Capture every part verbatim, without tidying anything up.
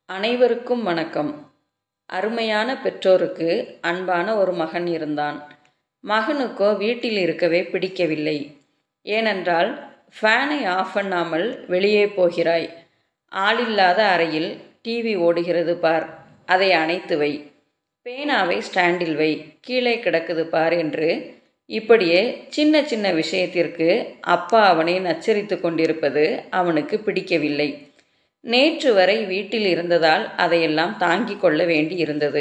அனைவருக்கும் வணக்கம். அருமையான பெற்றோருக்கு அன்பான ஒரு மகன் இருந்தான். மகனுக்கோ வீட்டில் இருக்கவே பிடிக்கவில்லை. ஏனென்றால், ஃபேனை ஆஃப் பண்ணாமல் வெளியே போகிறாய், ஆளில்லாத அறையில் டிவி ஓடுகிறது பார், அதை அணைத்து வை, பேனாவை ஸ்டாண்டில் வை, கீழே கிடக்குது பார் என்று இப்படியே சின்ன சின்ன விஷயத்திற்கு அப்பா அவனை நச்சரித்து கொண்டிருப்பது அவனுக்கு பிடிக்கவில்லை. நேற்று வரை வீட்டில் இருந்ததால் அதையெல்லாம் தாங்கிக் கொள்ள வேண்டி இருந்தது.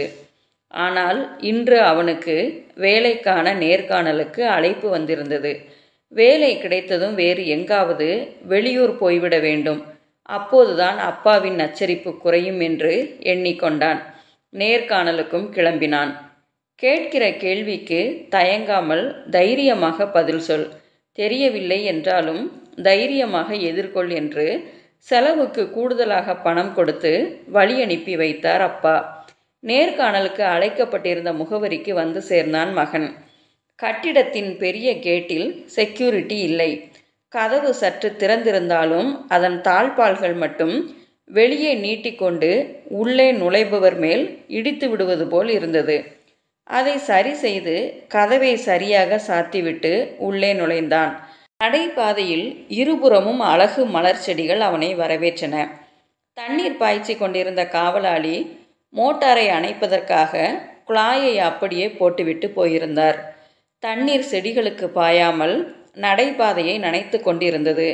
ஆனால் இன்று அவனுக்கு வேலைக்கான நேர்காணலுக்கு அழைப்பு வந்திருந்தது. வேலை கிடைத்ததும் வேறு எங்காவது வெளியூர் போய்விட வேண்டும். அப்போதுதான் அப்பாவின் நச்சரிப்பு குறையும் என்று எண்ணிக்கொண்டான். நேர்காணலுக்கும் கிளம்பினான். கேட்கிற கேள்விக்கு தயங்காமல் தைரியமாக பதில் சொல், தெரியவில்லை என்றாலும் தைரியமாக எதிர்கொள் என்று செலவுக்கு கூடுதலாக பணம் கொடுத்து வழி அனுப்பி வைத்தார் அப்பா. நேர்காணலுக்கு அழைக்கப்பட்டிருந்த முகவரிக்கு வந்து சேர்ந்தான் மகன். கட்டிடத்தின் பெரிய கேட்டில் செக்யூரிட்டி இல்லை. கதவு சற்று திறந்திருந்தாலும் அதன் தாழ்பால்கள் மட்டும் வெளியே நீட்டிக்கொண்டு உள்ளே நுழைபவர் மேல் இடித்து விடுவது போல் இருந்தது. அதை சரி செய்து கதவை சரியாக சாத்திவிட்டு உள்ளே நுழைந்தான். நடைபாதையில் இருபுறமும் அழகு மலர் செடிகள் அவனை வரவேற்றன. தண்ணீர் பாய்ச்சி கொண்டிருந்த காவலாளி மோட்டாரை அணைப்பதற்காக குழாயை அப்படியே போட்டுவிட்டு போயிருந்தார். தண்ணீர் செடிகளுக்கு பாயாமல் நடைபாதையை நனைத்து கொண்டிருந்தது.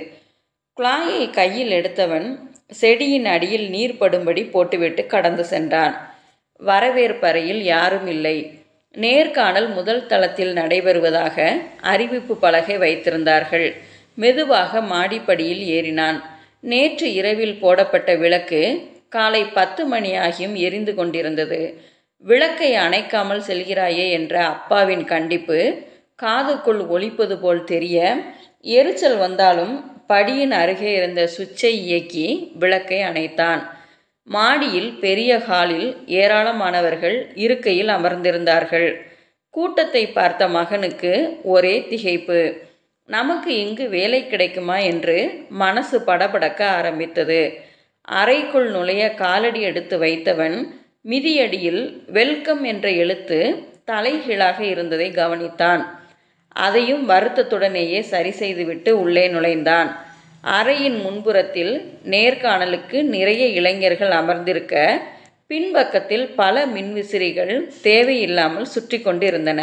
குழாயை கையில் எடுத்தவன் செடியின் அடியில் நீர் படும்படி போட்டுவிட்டு கடந்து சென்றான். வரவேற்பறையில் யாரும் இல்லை. நேர்காணல் முதல் தளத்தில் நடைபெறுவதாக அறிவிப்பு பலகை வைத்திருந்தார்கள். மெதுவாக மாடிப்படியில் ஏறினான். நேற்று இரவில் போடப்பட்ட விளக்கு காலை பத்து மணி ஆகியும் எரிந்து கொண்டிருந்தது. விளக்கை அணைக்காமல் செல்கிறாயே என்ற அப்பாவின் கண்டிப்பு காதுக்குள் ஒலிப்பது போல் தெரிய, எரிச்சல் வந்தாலும் படியின் அருகே இருந்த சுவிட்சை இயக்கி விளக்கை அணைத்தான். மாடியில் பெரிய ஹாலில் ஏராளமானவர்கள் இருக்கையில் அமர்ந்திருந்தார்கள். கூட்டத்தை பார்த்த மகனுக்கு ஒரே திகைப்பு. நமக்கு இங்கு வேலை கிடைக்குமா என்று மனசு படபடக்க ஆரம்பித்தது. அறைக்குள் நுழைய காலடி எடுத்து வைத்தவன் மிதியடியில் வெல்கம் என்ற எழுத்து தலைகீழாக இருந்ததை கவனித்தான். அதையும் வருத்தத்துடனேயே சரி செய்துவிட்டு உள்ளே நுழைந்தான். அறையின் முன்புறத்தில் நேர்காணலுக்கு நிறைய இளைஞர்கள் அமர்ந்திருக்க, பின்பக்கத்தில் பல மின்விசிறிகள் தேவையில்லாமல் சுற்றி கொண்டிருந்தன.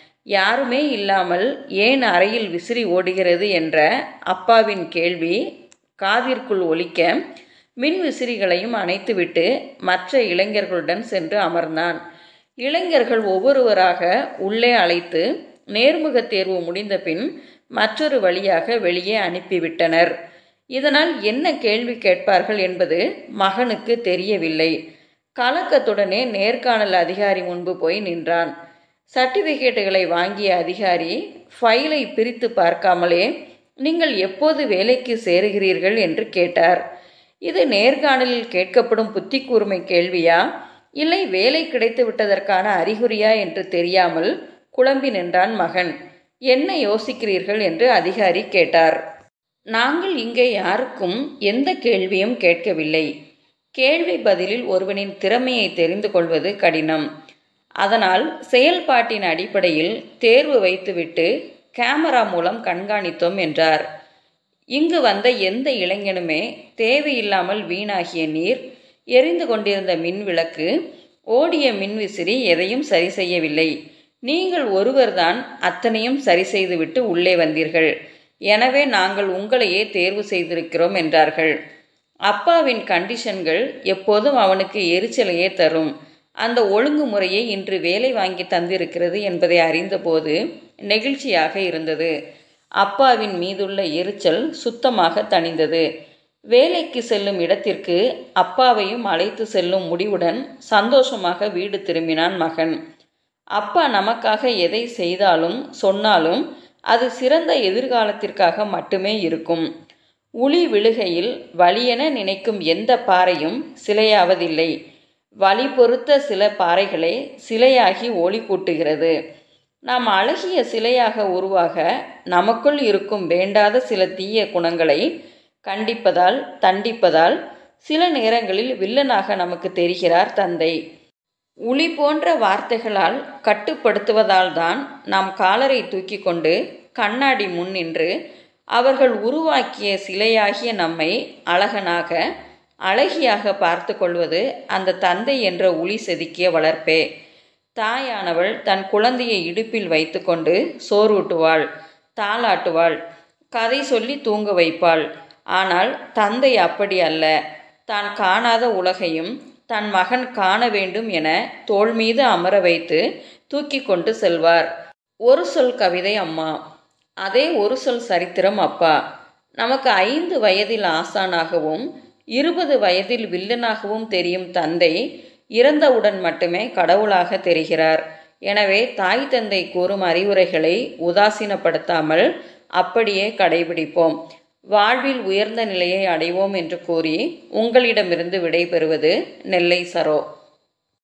யாருமே இல்லாமல் ஏன் அறையில் விசிறி ஓடுகிறது என்ற அப்பாவின் கேள்வி காதிற்குள் ஒலிக்க, மின்விசிறிகளையும் அணைத்துவிட்டு மற்ற இளைஞர்களுடன் சென்று அமர்ந்தான். இளைஞர்கள் ஒவ்வொருவராக உள்ளே அழைத்து நேர்முக தேர்வு முடிந்த பின் மற்றொரு வழியாக வெளியே அனுப்பிவிட்டனர். இதனால் என்ன கேள்வி கேட்பார்கள் என்பது மகனுக்கு தெரியவில்லை. கலக்கத்துடனே நேர்காணல் அதிகாரி முன்பு போய் நின்றான். சர்டிபிகேட்டுகளை வாங்கிய அதிகாரி ஃபைலை பிரித்து பார்க்காமலே, நீங்கள் எப்போது வேலைக்கு சேருகிறீர்கள் என்று கேட்டார். இது நேர்காணலில் கேட்கப்படும் புத்தி கூர்மை கேள்வியா, இல்லை வேலை கிடைத்து விட்டதற்கான அறிகுறியா என்று தெரியாமல் குழம்பி நின்றான் மகன். என்ன யோசிக்கிறீர்கள் என்று அதிகாரி கேட்டார். நாங்கள் இங்கே யாருக்கும் எந்த கேள்வியும் கேட்கவில்லை. கேள்வி பதிலில் ஒருவனின் திறமையை தெரிந்து கொள்வது கடினம். அதனால் செயல்பாட்டின் அடிப்படையில் தேர்வு வைத்துவிட்டு கேமரா மூலம் கண்காணித்தோம் என்றார். இங்கு வந்த எந்த இளைஞனுமே தேவையில்லாமல் வீணாகிய நீர், எரிந்து கொண்டிருந்த மின்விளக்கு, ஓடிய மின்விசிறி எதையும் சரி செய்யவில்லை. நீங்கள் ஒருவர்தான் அத்தனையும் சரி செய்துவிட்டு உள்ளே வந்தீர்கள். எனவே நாங்கள் உங்களையே தேர்வு செய்திருக்கிறோம் என்றார்கள். அப்பாவின் கண்டிஷன்கள் எப்போதும் அவனுக்கு எரிச்சலையே தரும். அந்த ஒழுங்குமுறையை இன்று வேலை வாங்கி தந்திருக்கிறது என்பதை அறிந்தபோது நெகிழ்ச்சியாக இருந்தது. அப்பாவின் மீதுள்ள எரிச்சல் சுத்தமாக தணிந்தது. வேலைக்கு செல்லும் இடத்திற்கு அப்பாவையும் அழைத்து செல்லும் முடிவுடன் சந்தோஷமாக வீடு திரும்பினான் மகன். அப்பா நமக்காக எதை செய்தாலும் சொன்னாலும் அது சிறந்த எதிர்காலத்திற்காக மட்டுமே இருக்கும். உளி விழுகையில் வலியென நினைக்கும் எந்த பாறையும் சிலையாவதில்லை. வலி பொறுத்த சில பாறைகளே சிலையாகி ஒளி கூட்டுகிறது. நாம் அழகிய சிலையாக உருவாக நமக்குள் இருக்கும் வேண்டாத சில தீய குணங்களை கண்டிப்பதால், தண்டிப்பதால் சில நேரங்களில் வில்லனாக நமக்கு தெரிகிறார் தந்தை. உளி போன்ற வார்த்தைகளால் கட்டுப்படுத்துவதால் தான் நாம் காலரை தூக்கி கொண்டு கண்ணாடி முன் நின்று அவர்கள் உருவாக்கிய சிலையாகிய நம்மை அழகனாக அழகியாக பார்த்து கொள்வது அந்த தந்தை என்ற உளி செதுக்கிய வளர்ப்பே. தாயானவள் தன் குழந்தையை இடுப்பில் வைத்து கொண்டு சோறூட்டுவாள், தாளாட்டுவாள், கதை சொல்லி தூங்க வைப்பாள். ஆனால் தந்தை அப்படி அல்ல. தான் காணாத உலகையும் தன் மகன் காண வேண்டும் என தோள் மீது அமர வைத்து தூக்கி கொண்டு செல்வார். ஒரு சொல் கவிதை அம்மா, அதே ஒரு சொல் சரித்திரம் அப்பா. நமக்கு ஐந்து வயதில் ஆசானாகவும் இருபது வயதில் வில்லனாகவும் தெரியும் தந்தை இறந்தவுடன் மட்டுமே கடவுளாக தெரிகிறார். எனவே தாய் தந்தை கூறும் அறிவுரைகளை உதாசீனப்படுத்தாமல் அப்படியே கடைபிடிப்போம். வாழ்வில் உயர்ந்த நிலையை அடைவோம் என்று கூறி உங்களிடமிருந்து விடைபெறுவது நெல்லை சரோ.